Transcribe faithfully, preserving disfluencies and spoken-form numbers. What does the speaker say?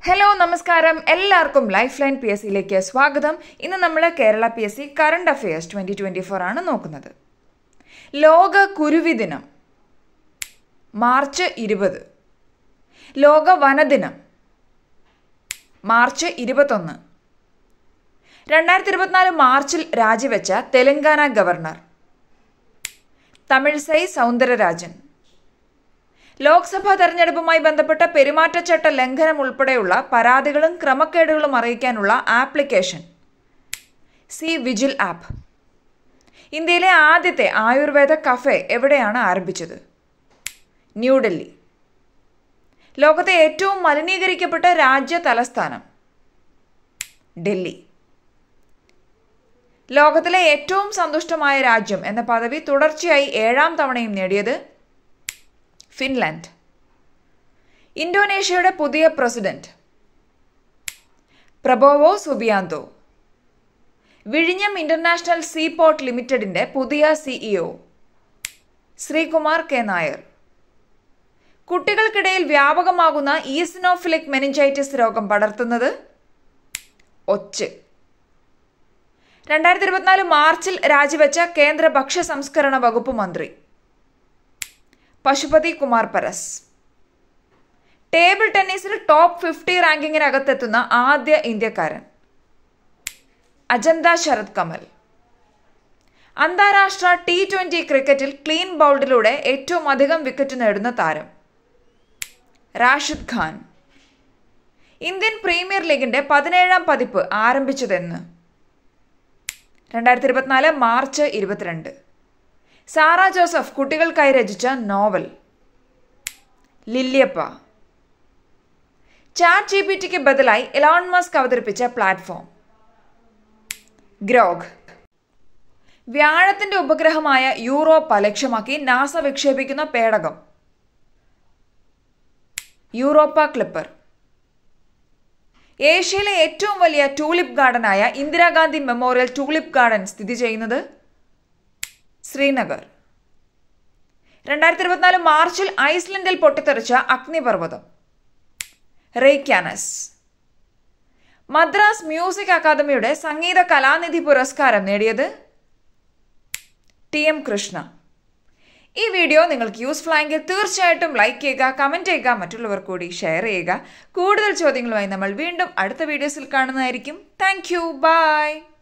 Hello നമസ്കാരം എല്ലാവർക്കും life line P S സിയിലേക്ക് സ്വാഗതം. ഇന്ന് നമ്മൾ Kerala P S C current affairs twenty twenty four ആണ് നോക്കുന്നത്. ലോക കുരുവി ദിനം മാർച്ച് ഇരുപത്. ലോക വനദിനം മാർച്ച് ഇരുപത്തൊന്ന്. രണ്ടായിരത്തി ഇരുപത്തിനാല് മാർച്ചിൽ രാജിവെച്ച തെലങ്കാന ഗവർണർ തമിഴ്സൈ സൗന്ദരരാജൻ. ലോക്സഭാ തെരഞ്ഞെടുപ്പുമായി ബന്ധപ്പെട്ട പെരുമാറ്റച്ചട്ട ലംഘനം ഉൾപ്പെടെയുള്ള പരാതികളും ക്രമക്കേടുകളും അറിയിക്കാനുള്ള ആപ്ലിക്കേഷൻ സി വിജിൽ ആപ്പ്. ഇന്ത്യയിലെ ആദ്യത്തെ ആയുർവേദ കഫേ എവിടെയാണ് ആരംഭിച്ചത്? ന്യൂഡൽഹി. ലോകത്തെ ഏറ്റവും മലിനീകരിക്കപ്പെട്ട രാജ്യ തലസ്ഥാനം ഡൽഹി. ലോകത്തിലെ ഏറ്റവും സന്തുഷ്ടമായ രാജ്യം എന്ന പദവി തുടർച്ചയായി ഏഴാം തവണയും നേടിയത് ഫിൻലാൻഡ്. ഇന്തോനേഷ്യയുടെ പുതിയ പ്രസിഡന്റ് പ്രബോവോ സുബിയാന്തോ. വിഴിഞ്ഞം ഇന്റർനാഷണൽ സീപോർട്ട് ലിമിറ്റഡിന്റെ പുതിയ സിഇഒ ശ്രീകുമാർ കെ നായർ. കുട്ടികൾക്കിടയിൽ വ്യാപകമാകുന്ന ഈസിനോഫിലിക് മെനിഞ്ചൈറ്റിസ് രോഗം പടർത്തുന്നത് ഒച്ച്. രണ്ടായിരത്തി ഇരുപത്തിനാല് മാർച്ചിൽ രാജിവെച്ച കേന്ദ്ര ഭക്ഷ്യ സംസ്കരണ വകുപ്പ് മന്ത്രി പശുപതി കുമാർ പരസ്. ടേബിൾ ടെന്നീസിൽ ടോപ്പ് ഫിഫ്റ്റി റാങ്കിങ്ങിനകത്തെത്തുന്ന ആദ്യ ഇന്ത്യക്കാരൻ അജന്ത ശരത് കമൽ. അന്താരാഷ്ട്ര ടി ട്വന്റി ക്രിക്കറ്റിൽ ക്ലീൻ ബൗൾഡിലൂടെ ഏറ്റവും അധികം വിക്കറ്റ് നേടുന്ന താരം റാഷിദ് ഖാൻ. ഇന്ത്യൻ പ്രീമിയർ ലീഗിന്റെ പതിനേഴാം പതിപ്പ് ആരംഭിച്ചതെന്ന് രണ്ടായിരത്തി ഇരുപത്തിനാല് മാർച്ച് ഇരുപത്തിരണ്ട്. സാറ ജോസഫ് കുട്ടികൾക്കായി രചിച്ച novel Lilliyappa. Chat G P ടിക്ക് ബദലായി എലോൺ മസ്ക് അവതരിപ്പിച്ച പ്ലാറ്റ്ഫോം ഗ്രോഗ്. വ്യാഴത്തിന്റെ ഉപഗ്രഹമായ യൂറോപ്പ ലക്ഷ്യമാക്കി നാസ വിക്ഷേപിക്കുന്ന പേടകം യൂറോപ്പ ക്ലിപ്പർ. ഏഷ്യയിലെ ഏറ്റവും വലിയ ടൂലിപ്പ് ഗാർഡനായ ഇന്ദിരാഗാന്ധി മെമ്മോറിയൽ ടൂലിപ്പ് ഗാർഡൻ സ്ഥിതി ചെയ്യുന്നത് ശ്രീനഗർ. രണ്ടായിരത്തി ഇരുപത്തിനാല് മാർച്ചിൽ ഐസ്ലൻഡിൽ പൊട്ടിത്തെറിച്ച അഗ്നിപർവ്വതം റെയ്ക്യാനസ്. മദ്രാസ് മ്യൂസിക് അക്കാദമിയുടെ സംഗീത കലാനിധി പുരസ്കാരം നേടിയത് ടി എം കൃഷ്ണ. ഈ വീഡിയോ നിങ്ങൾക്ക് യൂസ്ഫുൾ ആയെങ്കിൽ തീർച്ചയായിട്ടും ലൈക്ക് ചെയ്യുക, കമന്റ് ചെയ്യുക, മറ്റുള്ളവർ കൂടി ഷെയർ ചെയ്യുക. കൂടുതൽ ചോദ്യങ്ങളുമായി നമ്മൾ വീണ്ടും അടുത്ത വീഡിയോസിൽ കാണുന്നതായിരിക്കും. Thank you. ബൈ.